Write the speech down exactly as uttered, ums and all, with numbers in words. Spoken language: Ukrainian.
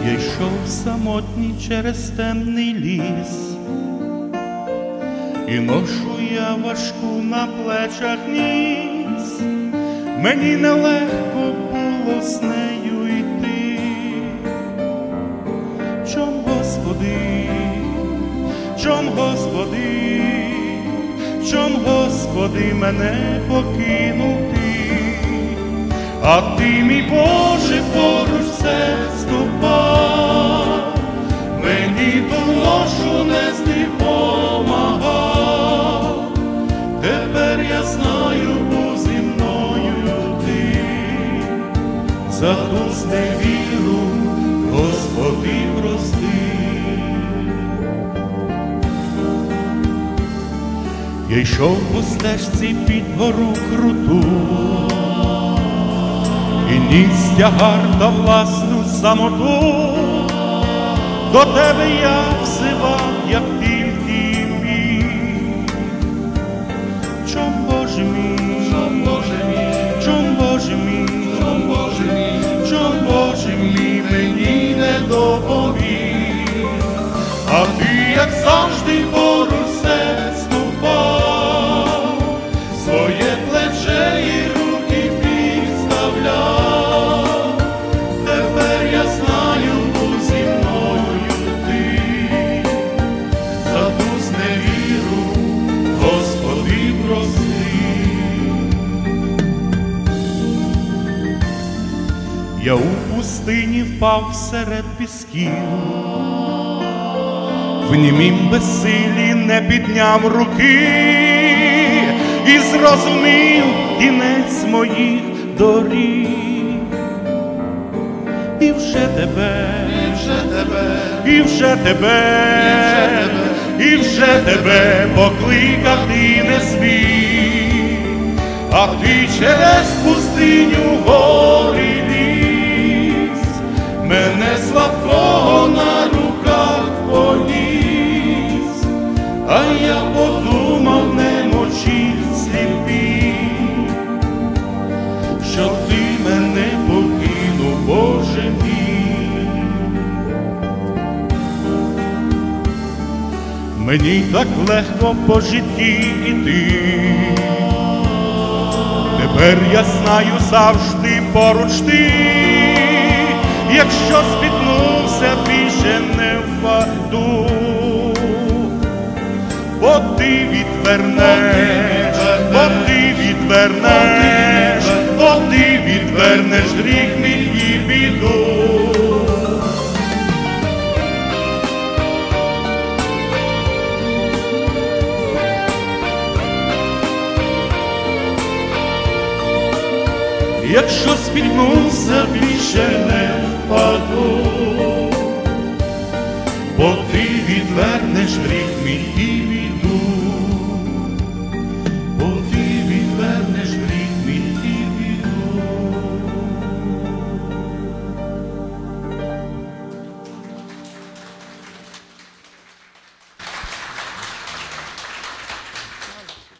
Я йшов самотній через темний ліс, і ношу я важку на плечах ніс. Мені нелегко було з нею йти. Чом, Господи, чом, Господи, чом, Господи, мене покинув Ти? А Ти, мій Боже, поруч все ступав, мені ту ношу нести помагав. Тепер я знаю, був зі мною Ти, за ту зневіру, Господи, прости. Я йшов по стежці під гору круту, і ніс тягар та власну самоту. До Тебе я взивав, як тільки міг. Чом, Боже мій, чом, Боже мій, чом, Боже мій, чом, Боже мій, чом, Боже мій, мені не допоміг. А Ти, як завжди, поруч все ступав, своє плече і руки підставляв. Тепер я знаю, був зі мною Ти, за ту зневіру, Господи, прости. Я у пустині впав серед пісків, в німім безсилі не підняв руки і зрозумів кінець моїх доріг. І вже тебе, і вже тебе, і вже тебе, і вже тебе покликав Ти не свій. А Ти через пустиню гори ліз, мене слабкого на руках поніс. А я подумав, немочі сліпі, що Ти мене покинув, Боже мій. Мені так легко по житті іти, тепер я знаю, завжди поруч Ти. Якщо спіткнувся, більше не впаду, бо Ти відвернеш, бо Ти відвернеш, бо Ти відвернеш гріх мій і біду. Якщо спіткнувся, більше не впаду, бо Ти відвернеш гріх мій і біду.